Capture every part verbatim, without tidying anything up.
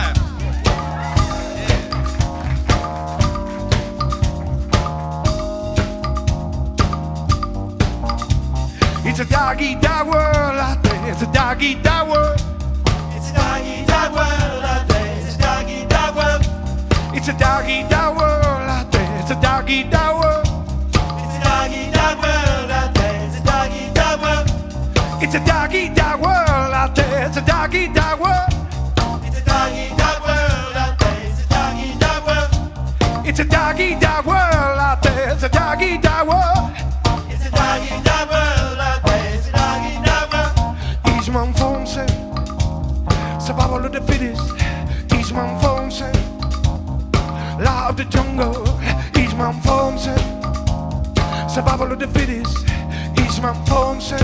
Yeah. It's a dog-eat-dog world out there. It's a dog-eat-dog world. It's a dog-eat-dog world out there. It's a dog-eat-dog world. It's a dog-eat-dog world out there. It's a dog-eat-dog world. It's a dog-eat-dog world out there. It's a dog-eat-dog world. It's a dog-eat-dog world out there. It's a dog-eat-dog world. It's a dog-eat-dog world out there. It's a dog-eat-dog world. It's a dog-eat-dog world out there. It's a dog-eat-dog world. It's a dog-eat-dog world out there. It's a dog-eat-dog world. Each man for himself. Survival of the fittest. Each man for himself. Law of the jungle. Each man for himself. Survival of the fittest. Each man for himself.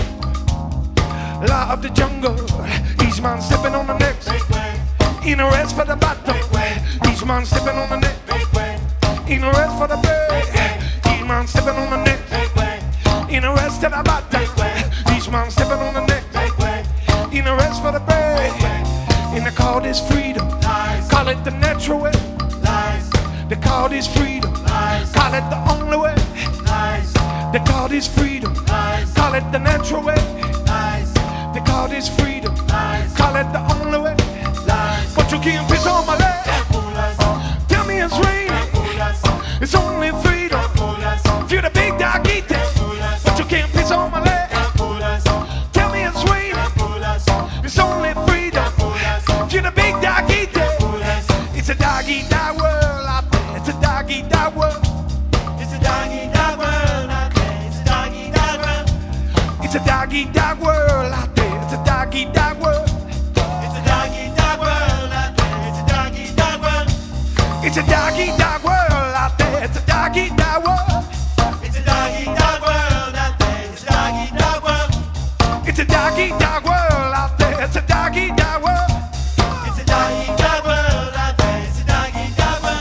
Law of the jungle. Each man stepping on the next. In a rest for the battle. Each man stepping on the next. In a rest for the bird. Each man stepping on the next. In a rest for the battle. Each man stepping on the next. In a rest for the bird. In the call this freedom. Call it the natural way. The call this freedom. Call it the only way. The call this freedom. Call it the natural way. They call this freedom. Call it the only way. But you can't piss on my leg. Tell me it's raining. It's only freedom. If you're the big dog, eat it. But you can't piss on my leg. Tell me it's raining. It's only freedom. If you're the big dog, eat it. It's a dog-eat-dog world out there. It's a dog-eat-dog world. It's a dog-eat-dog world out there. It's a dog-eat-dog world. It's a dog-eat-dog world out there. It's a dog-eat-dog world. It's a dog-eat-dog world out there. It's a dog-eat-dog world. It's a dog-eat-dog world out there. It's a dog-eat-dog world. It's a dog-eat-dog world out there. It's a dog-eat-dog world. It's a dog-eat-dog world out there. It's a dog-eat-dog world. It's a dog-eat-dog world out there. It's a dog-eat-dog world.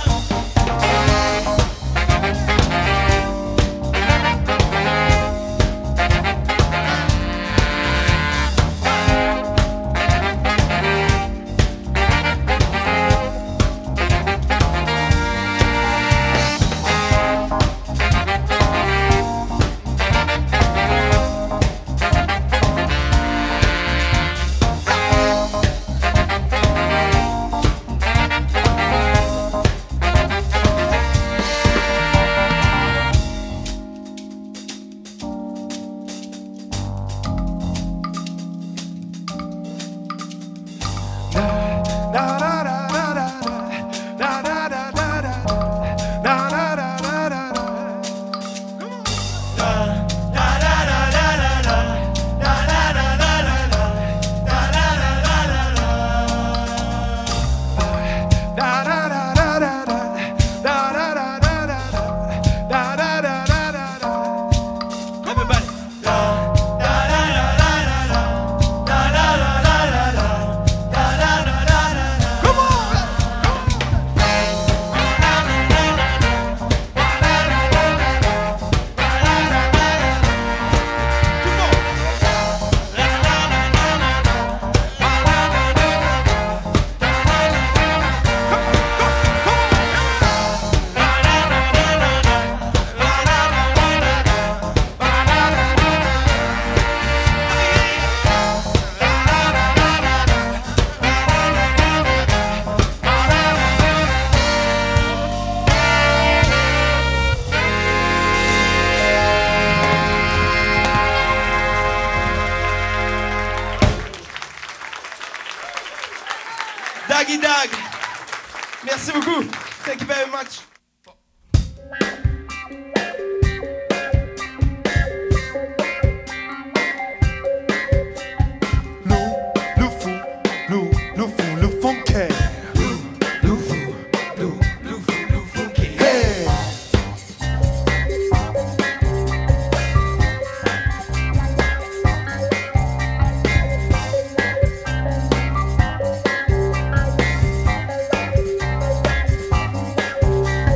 Doggy Dog. Merci beaucoup. Thank you very much. Hey.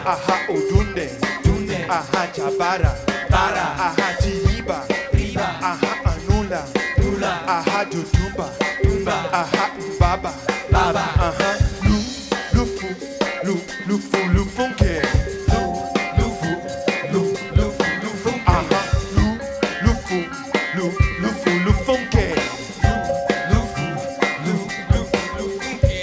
aha udunde, dunde, aha jabara, bara, aha tiriba, riba, aha anula, nula, aha dudumba, dumba, aha baba, baba, aha lu, lufu, lu, lufu, lufunke, lu, lufu, lu, lufu, lufunke, aha lu, lufu, lu, lufu, lufunke. lu, lufu, lu, lufu, lufunke.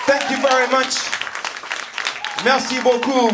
Thank you very much. Merci beaucoup.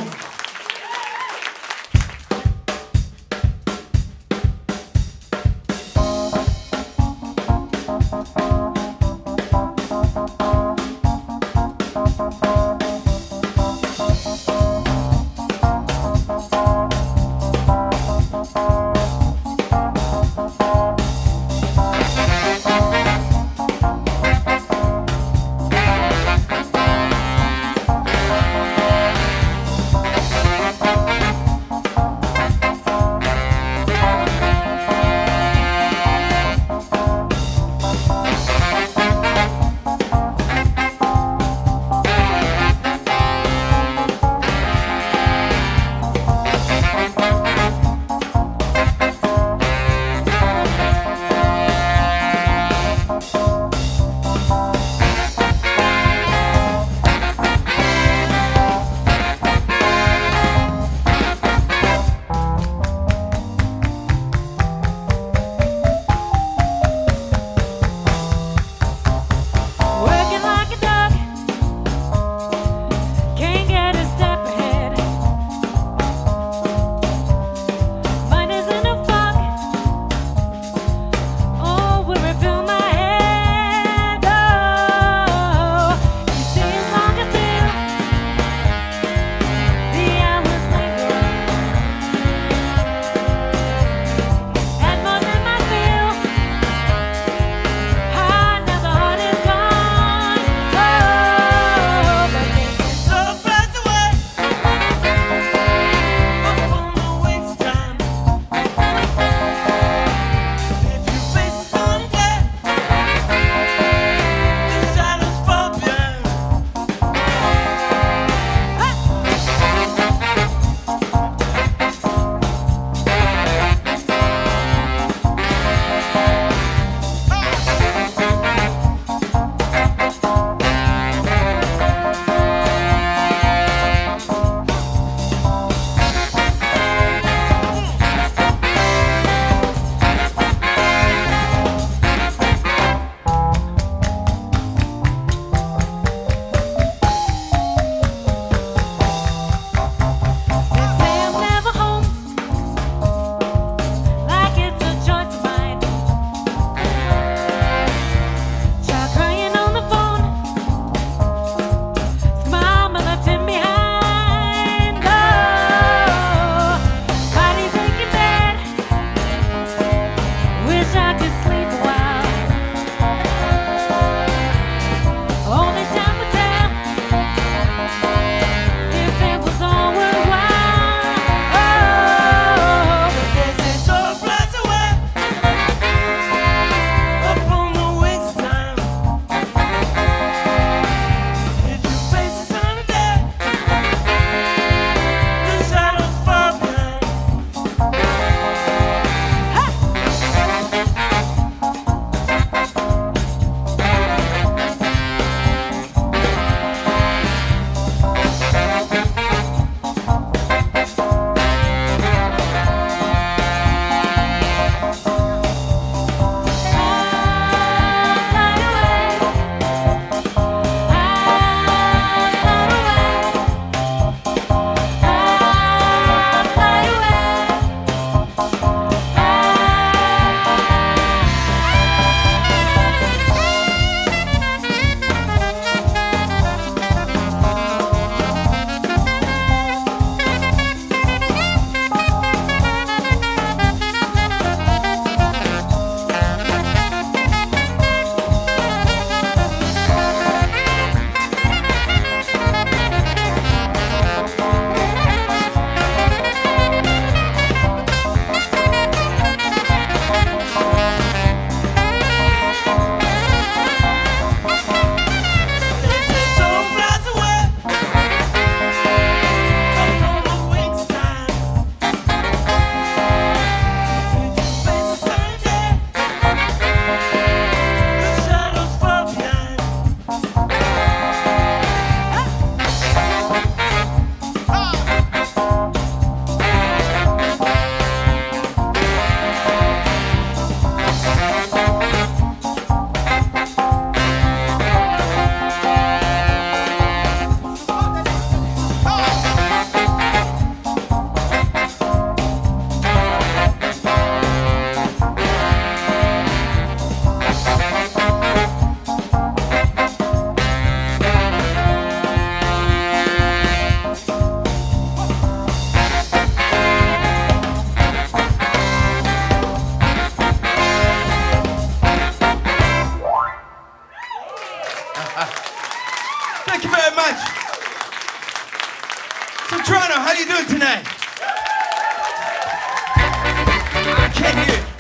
Thank you very much. So Toronto, how you doing tonight? I can't hear it.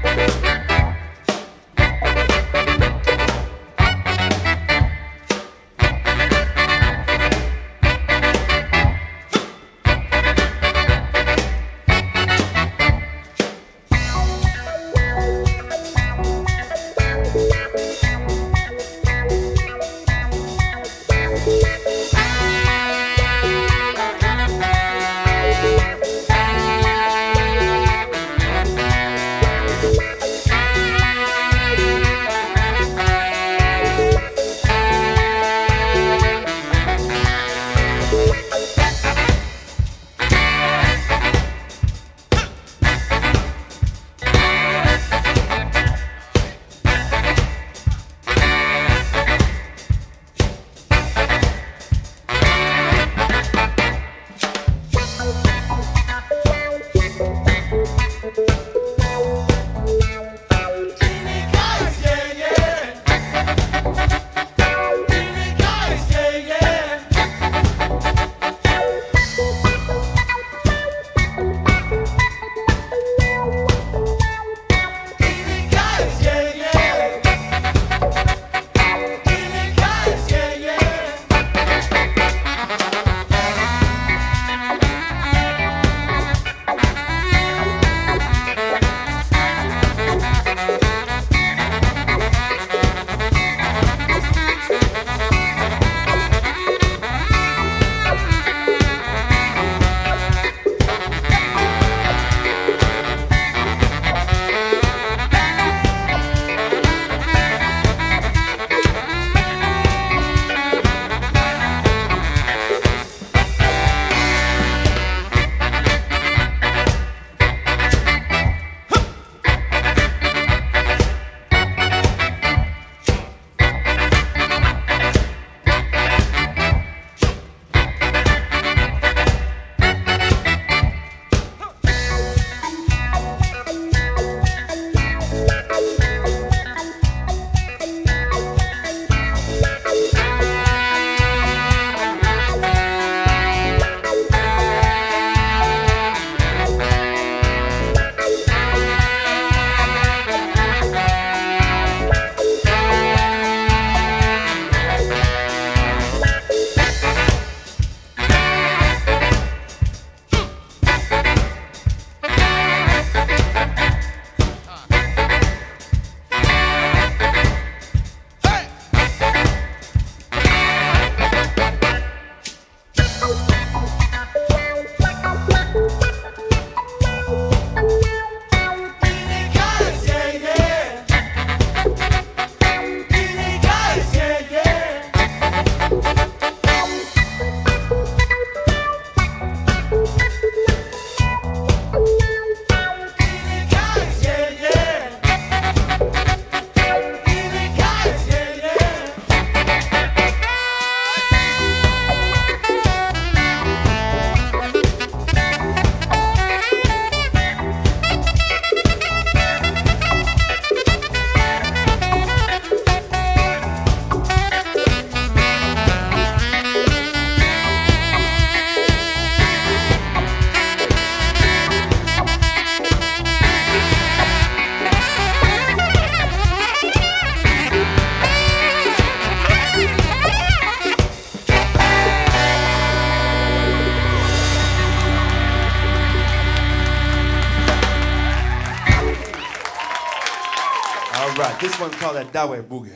Right, this one's called a Dawe Boogie.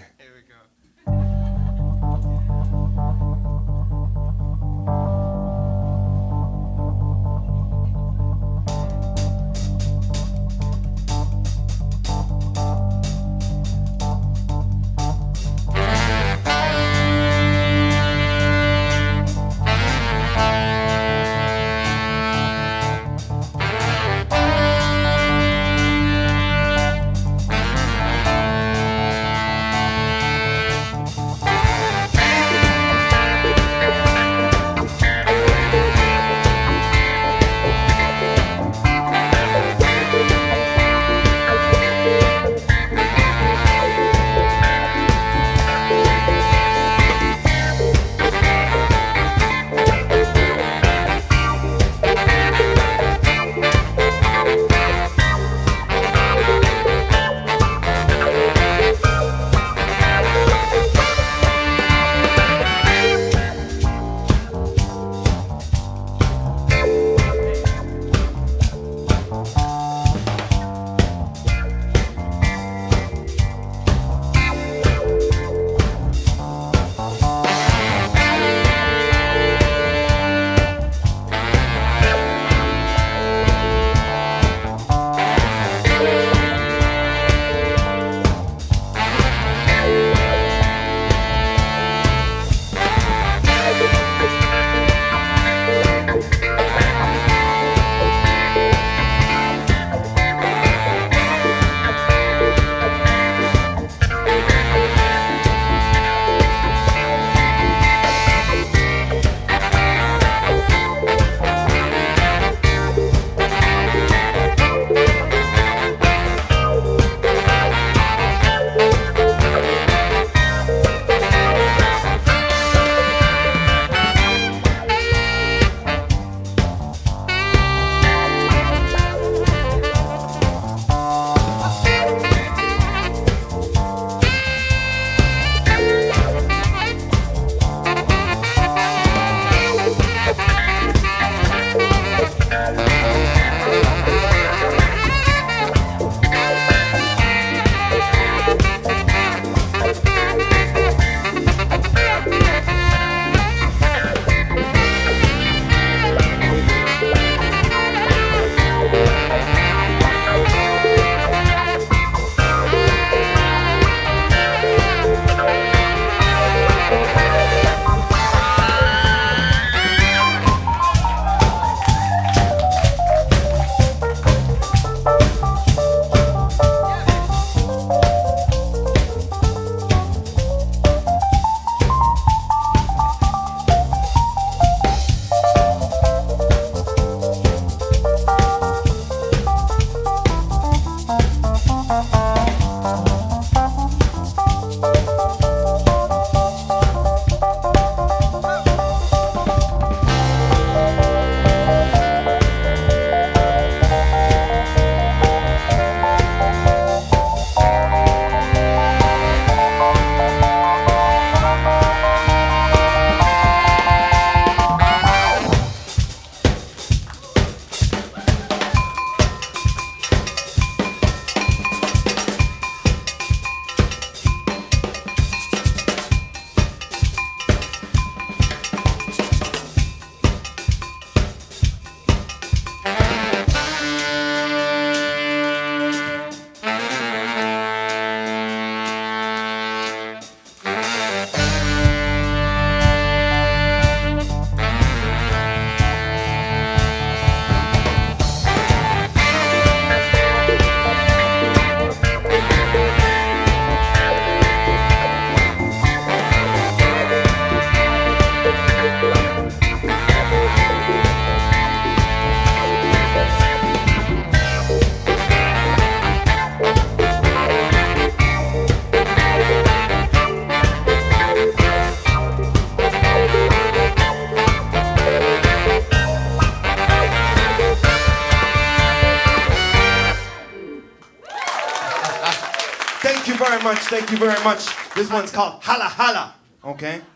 very much. Thank you very much. This one's called Hala Hala. Okay?